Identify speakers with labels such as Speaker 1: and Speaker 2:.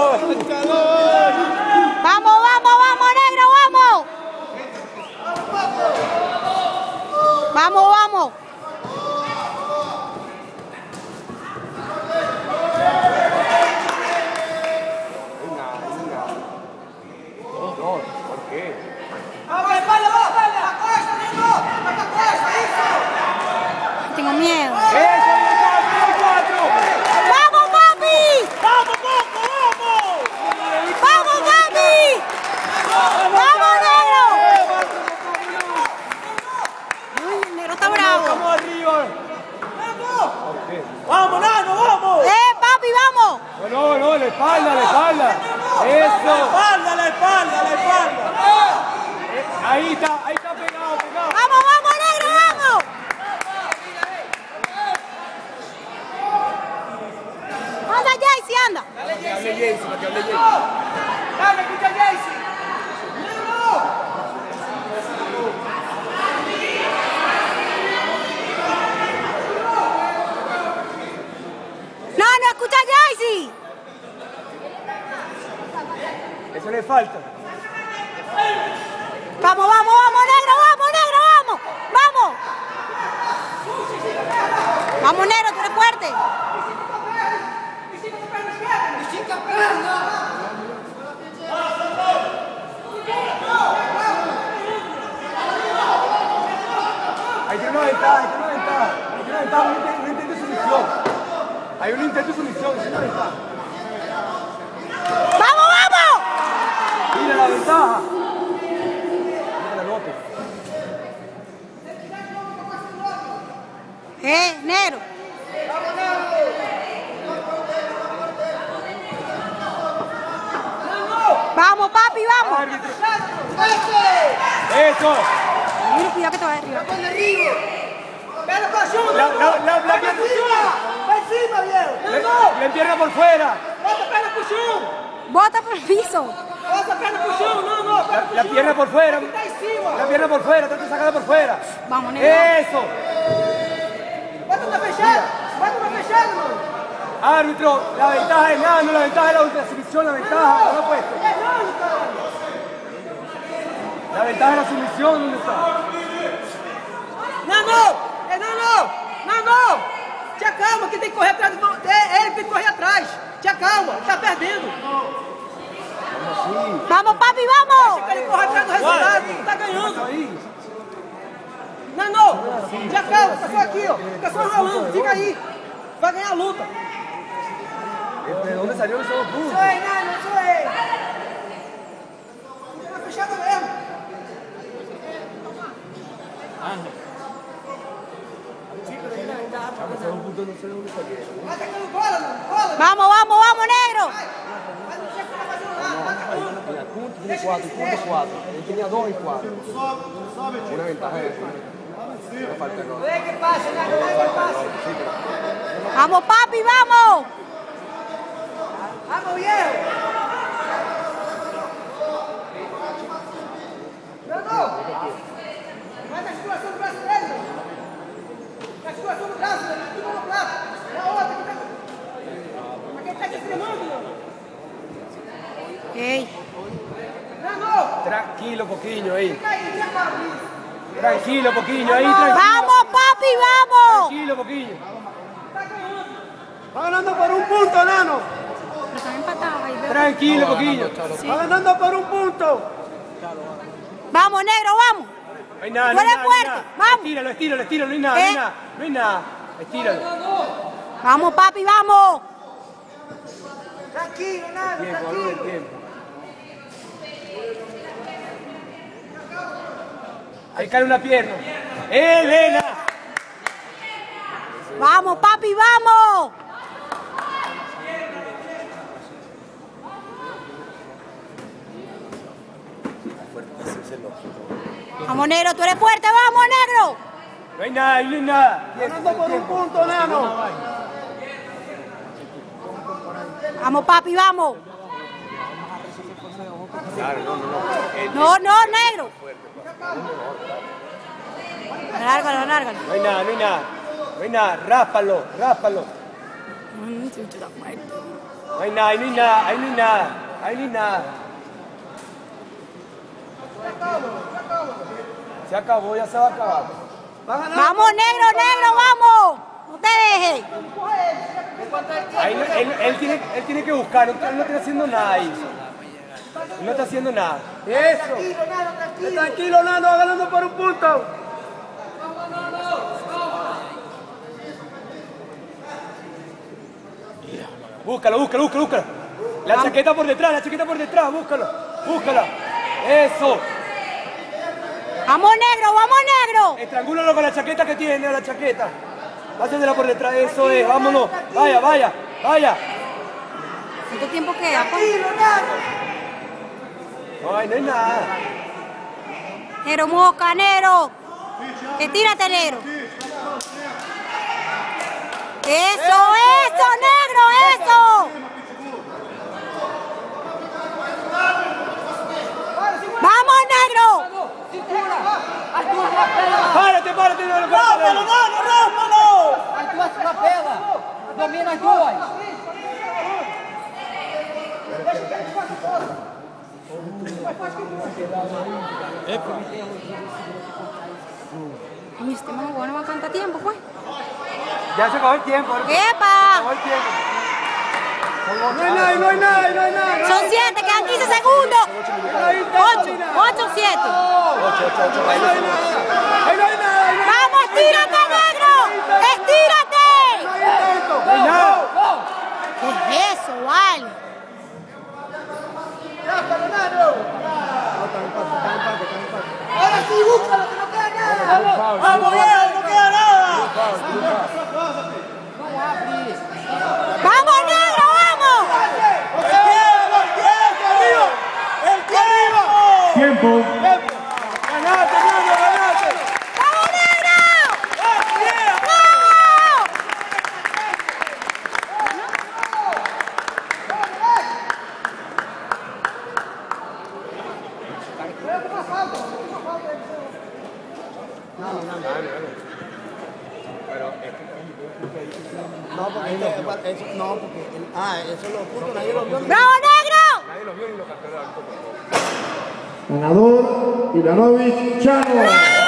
Speaker 1: calor!
Speaker 2: ¡Vamos, vamos, vamos, negro, vamos! ¡Vamos, vamos!
Speaker 1: ¿Por qué?
Speaker 2: Tengo miedo.
Speaker 1: ¡Eso! ¡4!
Speaker 2: ¡Vamos, papi!
Speaker 1: ¡Vamos, Coco! ¡Vamos!
Speaker 2: ¡Vamos, papi! ¡Vamos, negro! Uy, el negro está bravo.
Speaker 1: ¡Vamos arriba! ¡Vamos, Nano, vamos!
Speaker 2: Papi, vamos!
Speaker 1: No, no, la espalda, la espalda. ¡Eso!
Speaker 3: La espalda.
Speaker 1: Ahí está pegado.
Speaker 2: ¡Vamos, vamos, negro, vamos! ¡Anda, Jaycee, anda!
Speaker 1: Para que hable Jaycee.
Speaker 3: Dale, escucha Jaycee.
Speaker 2: ¡No, escucha a Jaycee!
Speaker 1: Eso le falta.
Speaker 2: ¡Vamos, negro, vamos! ¡Vamos! ¡Vamos, negro, tú eres fuerte!
Speaker 1: Hay una ventaja. Un intento de sumisión. Hay un intento de sumisión, es una ventaja.
Speaker 2: ¡Vamos!
Speaker 1: Mira la ventaja. Mira la nota.
Speaker 2: Negro. ¡Vamos, papi, vamos!
Speaker 1: Árbitro. ¡Eso!
Speaker 2: Mira, cuidado que te va arriba.
Speaker 1: La pierna por fuera.
Speaker 2: Bota por el piso.
Speaker 1: La pierna por fuera. La pierna por fuera, trata de sacarla por fuera.
Speaker 2: Vamos, negro.
Speaker 1: ¡Eso! Árbitro, la ventaja es Nano, la ventaja es la ultrasumisión, la ventaja, ¿dónde ha puesto? La ventaja es la sumisión, ¿dónde está?
Speaker 3: Nano! Te acalma, que tem que correr atrás do... É ele que tem que correr atrás. Te acalma, tá perdendo.
Speaker 2: ¡Vamos, papi, vamos!
Speaker 3: Deixa que ele corre atrás do resultado, tá ganhando. Nano, te acalma, tá só aqui, ó. Fica só enrolando, fica aí. Vai ganhar a luta.
Speaker 1: ¿De dónde salió esos puntos?
Speaker 3: Sou ele, Nano, sou ele. Fica na fechada mesmo. Vai tacando bola, Nano, bola.
Speaker 2: ¡Vamos, negro!
Speaker 1: Punto tiene 4. Él tenía 2 y 4. Una ventaja de eso. No falta no.
Speaker 3: Vê que passa, Nano, vê que passa.
Speaker 2: ¡Vamos, papi, vamos!
Speaker 3: Vamos, viejo. Nano, vai da articulação do braço dele, Nano. Da articulação do braço, Nano, aqui no braço. É a outra que tá... Aqui tá te espremando, Nano.
Speaker 2: ¡Ey!
Speaker 3: Nano,
Speaker 1: Tranquilo, Poquinho ahí.
Speaker 3: fica aí, te acalma isso.
Speaker 1: Tranquilo, Poquinho ahí, tranquilo.
Speaker 2: ¡Vamos, papi, vamos!
Speaker 1: Tranquilo, Poquinho.
Speaker 3: Tá ganhando.
Speaker 1: Va ganando por un punto, Nano.
Speaker 2: Pero están empatados ahí, veo.
Speaker 1: Tranquilo, Poquinho. Va ganando por un punto.
Speaker 2: ¡Vamos, negro, vamos!
Speaker 1: No hay nada,
Speaker 2: Tú eres fuerte, vamos.
Speaker 1: Estíralo, no hay nada, no hay nada. Estíralo.
Speaker 2: ¡Vamos, papi, vamos!
Speaker 3: Tranquilo, Nano,
Speaker 1: Tiempo,
Speaker 3: tranquilo.
Speaker 1: el tiempo. Ahí cae una pierna. ¡Elena!
Speaker 2: ¡Vamos, papi, vamos! Vamos, negro, tú eres fuerte, vamos, negro.
Speaker 1: No hay nada.
Speaker 3: Ganando por un punto, Nano.
Speaker 2: Vamos, papi, vamos. No, negro. Alárgalo.
Speaker 1: No hay nada. Ráspalo.
Speaker 2: Está muerto.
Speaker 1: No hay nada, ahí no hay nada, ahí no hay nada, ahí no hay nada. Se acabó, ya se va a acabar.
Speaker 2: Vamos, negro, negro, vamos. No te dejes.
Speaker 1: Ahí, él tiene que buscar, él no está haciendo nada ahí. Él no está haciendo nada. Eso. Tranquilo, Nano, va ganando por un punto. Búscalo, búscalo, búscalo, búscalo. La chaqueta por detrás, búscala. Eso.
Speaker 2: Vamos, negro.
Speaker 1: Estrangúlalo con la chaqueta que tiene, la chaqueta. Pásatela por detrás, eso es, vámonos. Vaya.
Speaker 2: ¿Cuánto tiempo queda, pues?
Speaker 1: No hay nada.
Speaker 2: Negro, moca, negro. Estírate, negro. Eso, negro, eso. ¡Vamos, negro!
Speaker 1: Párate.
Speaker 3: Rámpalo! As duas trapela. Domina as duas.
Speaker 2: Y este mamá no va a cantar tiempo, pues.
Speaker 1: Ya se acabó el tiempo.
Speaker 2: ¡Epa!
Speaker 1: No hay nada.
Speaker 2: Son 7, quedan 15 segundos. 8, 7.
Speaker 1: Ahí no hay nada.
Speaker 2: ¡Vamos, estírate, negro! ¡Estírate!
Speaker 1: No hay nada.
Speaker 2: ¿Qué es eso, vale?
Speaker 3: Ahora sí, búscalo, que no queda nada. Vamos, bien, no queda nada.
Speaker 2: ¡Vamos, negro, vamos!
Speaker 3: ¡El tiempo!
Speaker 4: Tiempo.
Speaker 1: Ganaste.
Speaker 2: ¡Vamos, negro!
Speaker 3: Eso lo puso, nadie lo vio.
Speaker 2: ¡Bravo, negro!
Speaker 1: Nadie lo vio ni lo captó.
Speaker 4: Ganador, Ivanovic Chano.